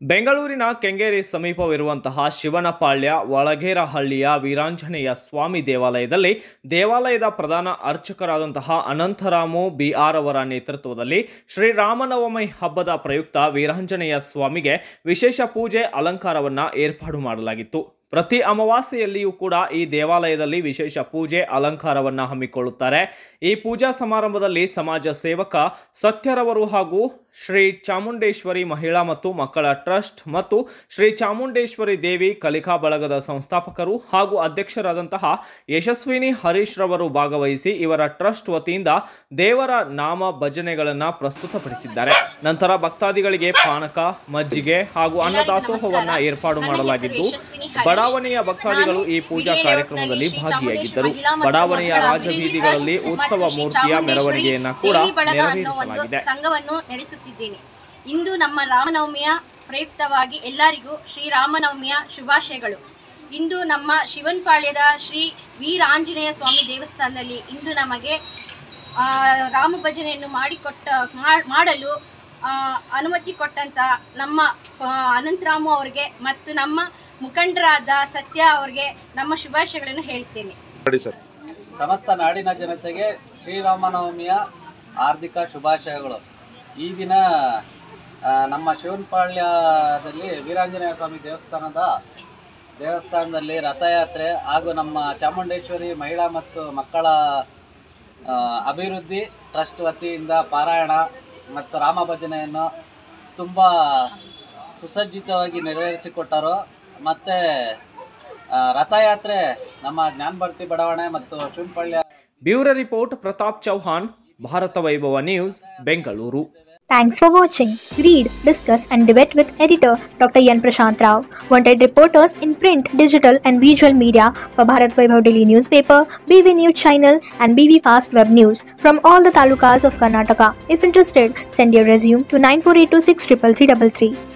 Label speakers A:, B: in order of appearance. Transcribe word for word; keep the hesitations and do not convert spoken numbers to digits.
A: ಬೆಂಗಳೂರಿನ ಕೆಂಗೇರಿ ಸಮೀಪವಿರುವಂತಹ ಶಿವನಪಾಳ್ಯ ಒಳಗೇರಹಳ್ಳಿಯ ವೀರಾಂಜನೇಯ ಸ್ವಾಮಿ ದೇವಾಲಯದಲ್ಲಿ ದೇವಾಲಯದ ಪ್ರಧಾನ ಅರ್ಚಕರಾದಂತಹ ಅನಂತರಾಮು ಬಿಆರ್ ಅವರ ನೇತೃತ್ವದಲ್ಲಿ ಶ್ರೀರಾಮನವಮಿ ಹಬ್ಬದ ಪ್ರಯುಕ್ತ ವೀರಾಂಜನೇಯ ಸ್ವಾಮಿಗೆ ವಿಶೇಷ ಪೂಜೆ ಅಲಂಕಾರವನ್ನ ಏರ್ಪಾಡು ಮಾಡಲಾಗಿತ್ತು. ಪ್ರತಿ ಅಮಾವಾಸ್ಯೆಯಲ್ಲಿಯೂ ಕೂಡ ಈ ದೇವಾಲಯದಲ್ಲಿ ವಿಶೇಷ ಪೂಜೆ ಅಲಂಕಾರವನ್ನ ಹಮ್ಮಿಕೊಳ್ಳುತ್ತಾರೆ. ಈ ಪೂಜಾ ಸಮಾರಂಭದಲ್ಲಿ ಸಮಾಜ ಸೇವಕ ಸತ್ಯರವರು ಹಾಗೂ ಶ್ರೀ ಚಾಮುಂಡೇಶ್ವರಿ ಮಹಿಳಾ ಮತ್ತು ಮಕ್ಕಳ ಟ್ರಸ್ಟ್ ಮತ್ತು ಶ್ರೀ ಚಾಮುಂಡೇಶ್ವರಿ ದೇವಿ ಕಲಿಕಾ ಬಳಗದ ಸಂಸ್ಥಾಪಕರು ಹಾಗೂ ಅಧ್ಯಕ್ಷರಾದಂತಹ ಯಶಸ್ವಿನಿ ಹರೀಶ್ ರವರು ಭಾಗವಹಿಸಿ ಇವರ ಟ್ರಸ್ಟ್ ವತಿಯಿಂದ ದೇವರ ನಾಮ ಭಜನೆಗಳನ್ನು ಪ್ರಸ್ತುತಪಡಿಸಿದ್ದಾರೆ. ನಂತರ ಭಕ್ತಾದಿಗಳಿಗೆ ಪಾನಕ, ಮಜ್ಜಿಗೆ ಹಾಗೂ ಅನ್ನದಾಸೋಹವನ್ನ ಏರ್ಪಾಡು ಮಾಡಲಾಗಿದ್ದು ಬಡಾವಣೆಯ ಭಕ್ತಾದಿಗಳು ಈ ಪೂಜಾ ಕಾರ್ಯಕ್ರಮದಲ್ಲಿ ಭಾಗಿಯಾಗಿದ್ದರು. ಬಡಾವಣೆಯ ರಾಜಬೀದಿಗಳಲ್ಲಿ ಉತ್ಸವ ಮೂರ್ತಿಯ ಮೆರವಣಿಗೆಯನ್ನ ಕೂಡ ನೆರವೇರಿಸಲಾಗಿದೆ.
B: ಸಂಘವನ್ನು ನಡೆಸುತ್ತಿದ್ದೇನೆ. ಇಂದು ನಮ್ಮ ರಾಮನವಮಿಯ ಪ್ರಯುಕ್ತವಾಗಿ ಎಲ್ಲರಿಗೂ ಶ್ರೀರಾಮನವಮಿಯ ಶುಭಾಶಯಗಳು. ಇಂದು ನಮ್ಮ ಶಿವನಪಾಳ್ಯದ ಶ್ರೀ ವೀರಾಂಜನೇಯ ಸ್ವಾಮಿ ದೇವಸ್ಥಾನದಲ್ಲಿ ಇಂದು ನಮಗೆ ರಾಮ ಭಜನೆಯನ್ನು ಮಾಡಿಕೊಟ್ಟ ಮಾಡಲು ಅನುಮತಿ ಕೊಟ್ಟಂತ ನಮ್ಮ ಅನಂತರಾಮು ಅವರಿಗೆ ಮತ್ತು ನಮ್ಮ ಮುಖಂಡರಾದ ಸತ್ಯ ಅವರಿಗೆ ನಮ್ಮ ಶುಭಾಶಯಗಳನ್ನು ಹೇಳ್ತೇನೆ.
C: ಸಮಸ್ತ ನಾಡಿನ ಜನತೆಗೆ ಶ್ರೀರಾಮನವಮಿಯ ಹಾರ್ದಿಕ ಶುಭಾಶಯಗಳು. ಈ ದಿನ ನಮ್ಮ ಶಿವನಪಾಳ್ಯದಲ್ಲಿ ವೀರಾಂಜನೇಯ ಸ್ವಾಮಿ ದೇವಸ್ಥಾನದ ದೇವಸ್ಥಾನದಲ್ಲಿ ರಥಯಾತ್ರೆ ಹಾಗೂ ನಮ್ಮ ಚಾಮುಂಡೇಶ್ವರಿ ಮಹಿಳಾ ಮತ್ತು ಮಕ್ಕಳ ಅಭಿವೃದ್ಧಿ ಟ್ರಸ್ಟ್ ವತಿಯಿಂದ ಪಾರಾಯಣ ಮತ್ತು ರಾಮ ಭಜನೆಯನ್ನು ತುಂಬ ಸುಸಜ್ಜಿತವಾಗಿ ನೆರವೇರಿಸಿಕೊಟ್ಟರು. ಮತ್ತು ರಥಯಾತ್ರೆ ನಮ್ಮ ಜ್ಞಾನಭಾರತಿ ಬಡಾವಣೆ ಮತ್ತು Shivanapalya.
A: Bureau report Pratap Chauhan, Bharat Vaibhav news, Bengaluru.
D: Thanks for watching. Read, discuss and debate with editor Doctor Yan Prashant Rao. Wanted reporters in print, digital and visual media for Bharat Vaibhav Daily Newspaper, B V News Channel and B V Fast Web News from all the talukas of Karnataka. If interested, send your resume to nine four eight two six three three three three three.